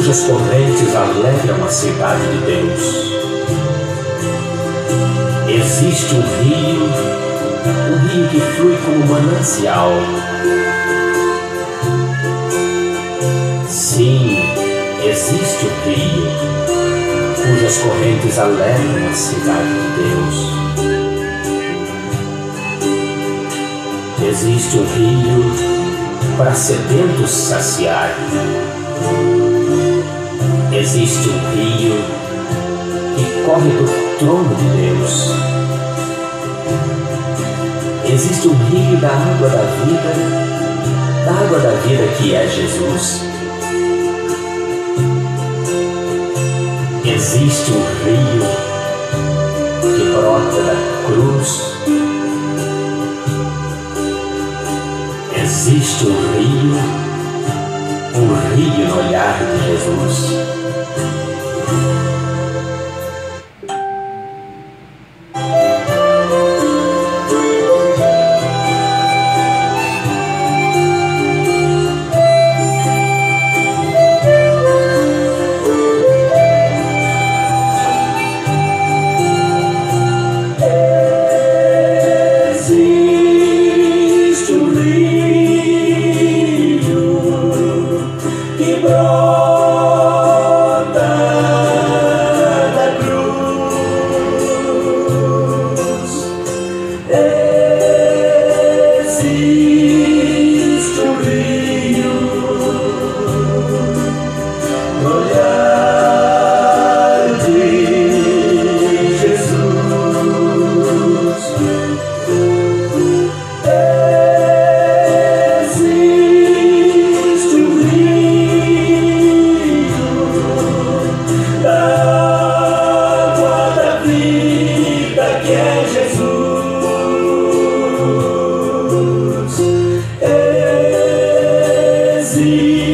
cujas correntes alegram a cidade de Deus. Existe um rio que flui como manancial. Sim, existe um rio cujas correntes alegram a cidade de Deus. Existe um rio para sedentos saciar. Existe um rio que corre do trono de Deus. Existe um rio da água da vida que é Jesus. Existe um rio que brota da cruz. Existe um rio no olhar de Jesus.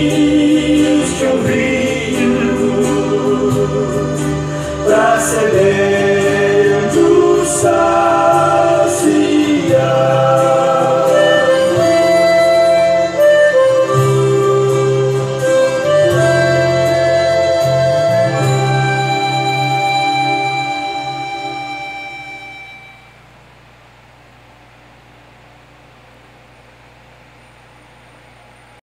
Existe um rio pra ceder.